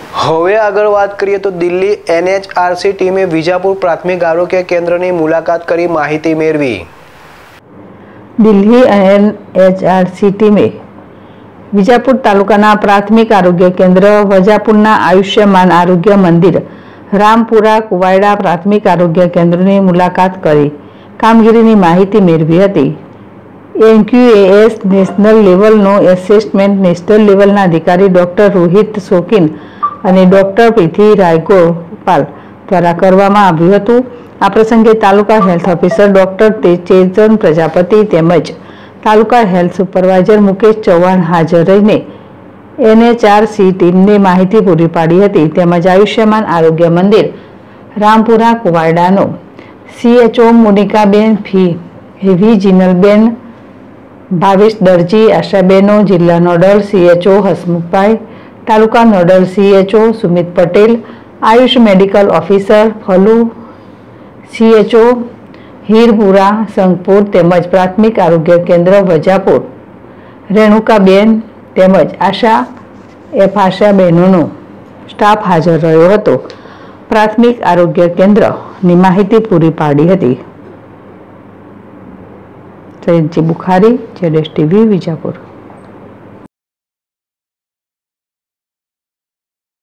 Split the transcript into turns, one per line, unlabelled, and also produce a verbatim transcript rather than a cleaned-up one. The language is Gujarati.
હવે આગળ વાત કરીએ તો Delhi N H R C ટીમે વિજાપુર પ્રાથમિક આરોગ્ય કેન્દ્રની મુલાકાત કરી માહિતી મેળવી।
Delhi N H R C ટીમે વિજાપુર તાલુકાના પ્રાથમિક આરોગ્ય કેન્દ્ર વજાપુરના આયુષ્યમાન આરોગ્ય મંદિર રામપુરા કુવાયડા પ્રાથમિક આરોગ્ય કેન્દ્રની મુલાકાત કરી કામગીરીની માહિતી મેળવી હતી। N Q A S national લેવલનો એસેસમેન્ટ નેશનલ લેવલના અધિકારી ડોક્ટર રોહિત શોકીન અને ડોક્ટર પૃથ્વી રાયગોપાલ દ્વારા કરવામાં આવ્યું હતું। આ પ્રસંગે તાલુકા health officer doctor Chetan Prajapati તેમજ તાલુકા હેલ્થ સુપરવાઇઝર મુકેશ ચૌહાણ હાજર રહીને એન એચ આર સી ટીમને માહિતી પૂરી પાડી હતી। તેમજ આયુષ્યમાન આરોગ્ય મંદિર રામપુરા કુવાયડાનો સી એચ ઓ મોનિકાબેન ફી હેવી જીનલબેન ભાવેશ દરજી આશાબેનો જિલ્લા નોડલ સી એચ ઓ હસમુખભાઈ તાલુકા nodal C H O Sumit Patel Ayush medical officer ફલુ C H O Hirpura Sangpur તેમજ પ્રાથમિક આરોગ્ય કેન્દ્ર વજાપુર રેણુકાબેન તેમજ આશા એફ આશાબેનોનો સ્ટાફ હાજર રહ્યો હતો। પ્રાથમિક આરોગ્ય કેન્દ્રની માહિતી પૂરી પાડી હતી। સૈયદજી બુખારી, જેડેશ ટીવી, વિજાપુર।